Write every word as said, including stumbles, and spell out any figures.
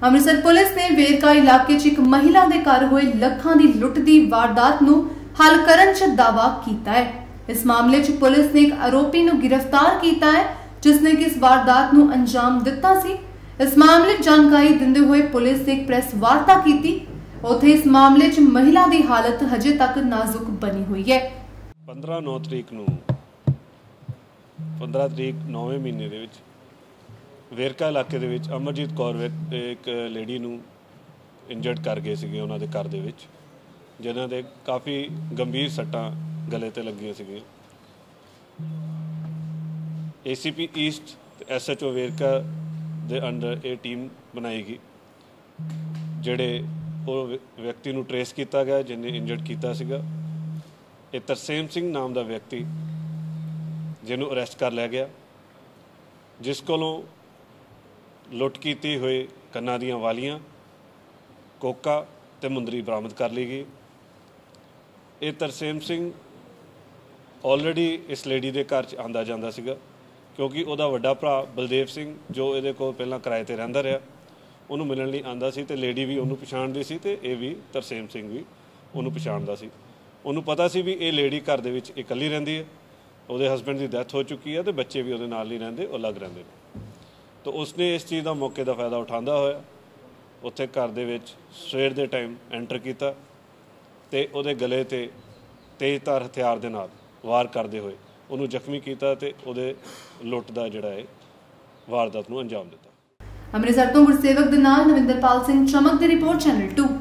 Amritsar police ने वेरका इलाके च एक महिला के घर हुए लखां दी लुट दी वारदात नूं हल करन च दावा कीता है। इस मामले च पुलिस ने एक आरोपी नूं गिरफ्तार किया है जिसने कि इस वारदात नूं अंजाम दिता सी। इस मामले जानकारी दिंदे हुए पुलिस ने एक प्रेस वार्ता की। उत्थे इस मामले च महिला की हालत हजे तक नाजुक बनी हुई है। पंद्रह नौ तरीक नूं पंद्रह तरीक नौवें महीने दे विच वेरका इलाके दे विच अमरजीत कौर एक लेडी नूं इंजर्ड कर गए सीगे उन्हां दे घर दे विच, जिन्हां दे काफ़ी गंभीर सट्टां गले ते लगियां सीगीआं। ए सी पी ईस्ट ते एस एच ओ वेरका दे अंडर ये टीम बनाई गई, जिहड़े ਉਹ ਵਿਅਕਤੀ ਨੂੰ ट्रेस किया गया जिन्हें इंजर्ड किया सीगा। ਇਹ ਤਰਸੇਮ ਸਿੰਘ नाम का व्यक्ति जिन्हों अरेस्ट कर लिया गया, जिस कोलों लुट की हुई कन्ना दियां वालियां, कोका ते मुंदरी बरामद कर ली गई। ये तरसेम सिंह ऑलरेडी इस लेडी के घर च आंदा जांदा सीगा, क्योंकि उसका वड्डा भरा बलदेव सिंह जो ये कोल पहलां किराए ते रहिंदा रहा, उन्होंने मिलण लई आंदा सी ते लेडी भी उन्होंने पछाणदी सी ते ये भी तरसेम सिंह भी उन्होंने पछाणदा सी। उन्होंने पता सी भी ये लेडी घर दे विच इकल्ली रहिंदी है, उसदे हसबैंड की डैथ हो चुकी है तो बच्चे भी उहदे नाल नहीं रहिंदे, वो अलग रहिंदे ने। तो उसने इस चीज़ का मौके का फायदा उठांदा होया उत्थे घर दे विच सवेर दे टाइम एंटर किया ते उहदे गले ते तेज धार हथियार दे नाल वार करदे होए उहनूं जख्मी किया ते उहदे लुट दा जिहड़ा है वारदात नूं अंजाम दिता। अमृतसर तो गुरसेवक दे नाल नविंदरपाल सिंह चमक दी रिपोर्ट चैनल टू।